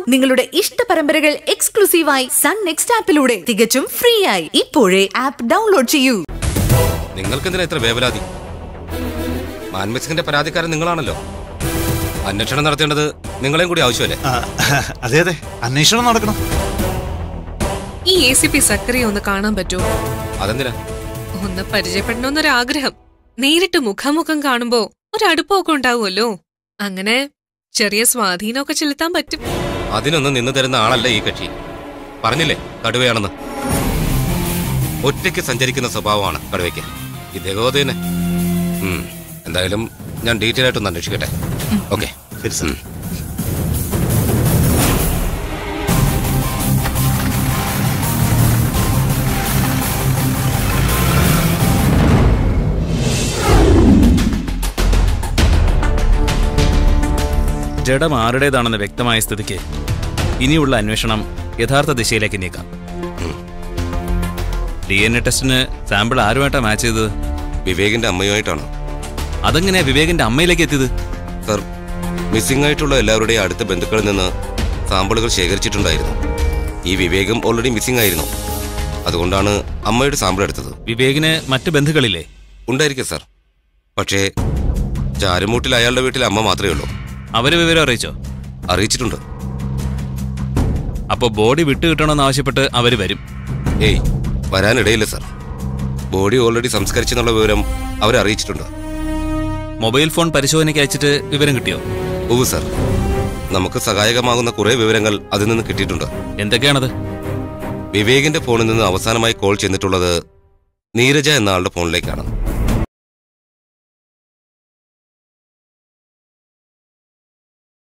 നിങ്ങളുടെ ഇഷ്ട പരമ്പരകൾ എക്സ്ക്ലൂസീവായി സൺ നെക്സ്റ്റ് ആപ്പിലൂടെ തികച്ചും ഫ്രീ ആയി ഇപ്പോഴേ ആപ്പ് ഡൗൺലോഡ് ചെയ്യൂ. നിങ്ങൾക്കെന്തിനാ ഇത്ര വേവലാതി? മാൻമിക്സിന്റെ പരാതിക്കാരൻ നിങ്ങളാണല്ലോ. അന്വേഷണം നടത്തേണ്ടത് നിങ്ങളെയും കൂടി ആവശ്യമല്ലേ? അതെ അതെ, അന്വേഷണം നടക്കണം. ഈ ACP സക്കറിയെ ഒന്ന് കാണാൻ പറ്റുമോ? അതെന്തിനാ? ഒന്ന് പരിചയപ്പെടണമെന്നൊരാഗ്രഹം. നേരിട്ട് മുഖാമുഖം കാണുമ്പോ ഒരടുപ്പമൊക്കെ ഉണ്ടാവുമല്ലോ. അങ്ങനെ ചെറിയ സ്വാധീനമൊക്കെ ചെലുത്താൻ പറ്റും. അതിനൊന്നും നിന്ന് തരുന്ന ആളല്ല ഈ കക്ഷി. പറഞ്ഞില്ലേ കടുവയാണെന്ന്. ഒറ്റയ്ക്ക് സഞ്ചരിക്കുന്ന സ്വഭാവമാണ് കടുവയ്ക്ക്. ഇദ്ദേഹം അത് തന്നെ. എന്തായാലും ഞാൻ ഡീറ്റെയിൽ ആയിട്ടൊന്ന് അന്വേഷിക്കട്ടെ. ഓക്കെ. ജഡം ആരുടേതാണെന്ന് വ്യക്തമായ സ്ഥിതിക്ക് ഇനിയുള്ള അന്വേഷണം യഥാർത്ഥ ദിശയിലേക്ക് നീക്കാം. DNA ടെസ്റ്റിന് സാമ്പിൾ ആരുമായിട്ടാണ് മാച്ച് ചെയ്തത്? വിവേകിന്റെ അമ്മയുമായിട്ടാണ്. അതെങ്ങനെയാ വിവേകിന്റെ അമ്മയിലേക്ക് എത്തിയത്? സർ, മിസ്സിംഗ് ആയിട്ടുള്ള എല്ലാവരുടെയും അടുത്ത ബന്ധുക്കളിൽ നിന്ന് സാമ്പിളുകൾ ശേഖരിച്ചിട്ടുണ്ടായിരുന്നു. ഈ വിവേകം ഓൾറെഡി മിസ്സിംഗ് ആയിരുന്നു. അതുകൊണ്ടാണ് അമ്മയുടെ സാമ്പിൾ എടുത്തത്. വിവേകിന് മറ്റു ബന്ധുക്കളില്ലേ? ഉണ്ടായിരിക്കും സർ. പക്ഷേ ചാരുമൂട്ടിൽ അയാളുടെ വീട്ടിൽ അമ്മ മാത്രമേ ഉള്ളൂ. അവര് വിവരം അറിയിച്ചോ? അറിയിച്ചിട്ടുണ്ട്. അപ്പോ ബോഡി വിട്ടുകിട്ടണമെന്ന് ആവശ്യപ്പെട്ട് അവര് വരും? ഏയ്, വരാനിടയില്ല സർ. ബോഡി ഓൾറെഡി സംസ്കരിച്ചെന്നുള്ള വിവരം അവരറിയിച്ചിട്ടുണ്ട്. മൊബൈൽ ഫോൺ പരിശോധനയ്ക്ക് അയച്ചിട്ട് വിവരം കിട്ടിയോ? ഓ സർ, നമുക്ക് സഹായകമാകുന്ന കുറെ വിവരങ്ങൾ അതിൽ നിന്ന് കിട്ടിയിട്ടുണ്ട്. എന്തൊക്കെയാണത്? വിവേകിന്റെ ഫോണിൽ നിന്ന് അവസാനമായി കോൾ ചെന്നിട്ടുള്ളത് നീരജ എന്ന ആളുടെ ഫോണിലേക്കാണ്.